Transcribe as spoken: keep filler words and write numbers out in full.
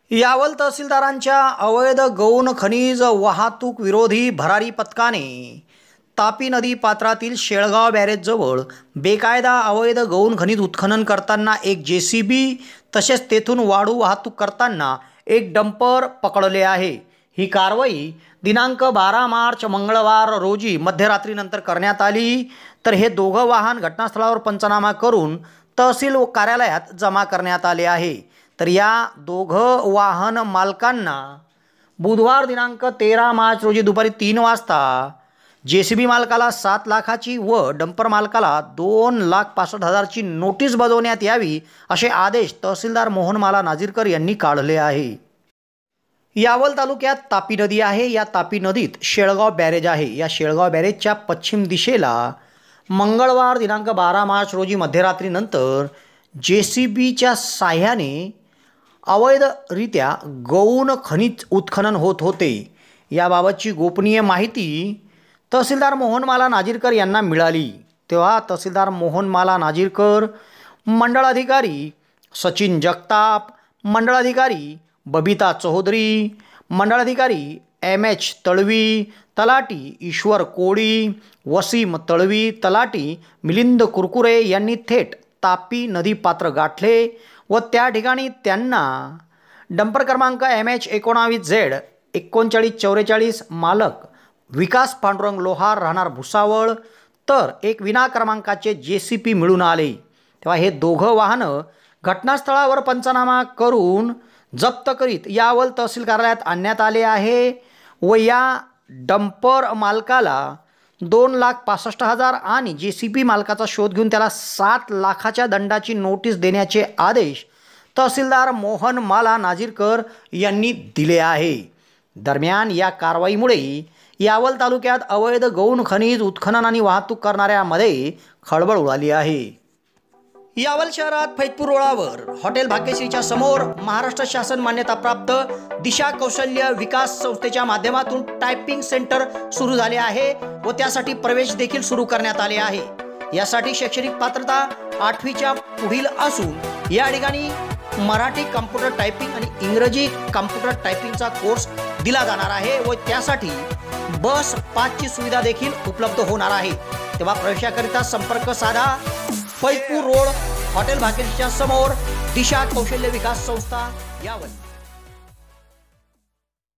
यावल तहसीलदारांच्या अवैध गौण खनिज वाहतूक विरोधी भरारी पथकाने तापी नदी पात्रातील शेळगाव बॅरेजजवळ बेकायदा अवैध गौण खनिज उत्खनन करताना एक जे सी बी तसेच तेथून वाळू वाहतूक करताना एक डंपर पकडले आहे। ही कारवाई दिनांक बारा मार्च मंगळवार रोजी मध्यरात्रीनंतर करण्यात आली। तर हे दोघं वाहन घटनास्थळावर पंचनामा करून तहसील कार्यालयात जमा करण्यात आले आहे। तर या दोघं वाहन मालकांना बुधवार दिनांक तेरा मार्च रोजी दुपारी तीन वाजता जे सी बी मालकाला सात लाखाची व डंपर मालकाला दोन लाख पासष्ट हजारची नोटीस बजावण्यात यावी असे आदेश तहसीलदार मोहनमाला नाझीरकर यांनी काढले आहे। यावल तालुक्यात तापी नदी आहे। या तापी नदीत शेळगाव बॅरेज आहे। या शेळगाव बॅरेजच्या पश्चिम दिशेला मंगळवार दिनांक बारा मार्च रोजी मध्यरात्रीनंतर जे सी बीच्या साह्याने अवैधरित्या गौण खनिज उत्खनन होत होते। याबाबतची गोपनीय माहिती तहसीलदार मोहनमाला नाझीरकर यांना मिळाली तेव्हा तहसीलदार मोहनमाला नाझीरकर, मंडळाधिकारी सचिन जगताप, मंडळाधिकारी बबिता चौधरी, मंडळाधिकारी एम एच तळवी, तलाटी ईश्वर कोळी, वसीम तळवी, तलाटी मिलिंद कुरकुरे यांनी थेट तापी नदी पात्र गाठले व त्या ठिकाणी त्यांना डंपर क्रमांक एम एच एकोणावीस झेड एकोणचाळीस चौवेचाळीस मालक विकास पांडुरंग लोहार राहणार भुसावळ तर एक विना क्रमांकाचे जे सी पी मिळून आले। तेव्हा हे दोघं वाहनं घटनास्थळावर पंचनामा करून जप्त करीत यावल तहसील कार्यालयात आणण्यात आले आहे व या डंपर मालकाला दोन लाख पासष्ट हजार आणि जे सी पी मालकाचा शोध घेऊन त्याला सात लाखाच्या दंडाची नोटीस देण्याचे आदेश तहसीलदार मोहनमाला नाझीरकर यांनी दिले आहे। दरम्यान या कारवाईमुळे यावल तालुक्यात अवैध गौण खनिज उत्खनन आणि वाहतूक करणाऱ्यामध्ये खळबळ उडाली आहे। यावल शहरात फैजपूर रोडावर हॉटेल भाग्यश्रीच्या समोर महाराष्ट्र शासन मान्यताप्राप्त दिशा कौशल्य विकास संस्थेच्या माध्यमातून टायपिंग सेंटर सुरू झाले आहे व त्यासाठी प्रवेश देखील सुरू करण्यात आले आहे। यासाठी शैक्षणिक पात्रता आठवीच्या पुढील असून या ठिकाणी मराठी कम्प्युटर टायपिंग आणि इंग्रजी कम्प्युटर टायपिंगचा कोर्स दिला जाणार आहे व त्यासाठी बस पासची सुविधा देखील उपलब्ध होणार आहे। तेव्हा प्रवेशाकरिता संपर्क साधा फैजपूर रोड हॉटेल भाग्यश्रीच्या समोर दिशा कौशल्य विकास संस्था यावल।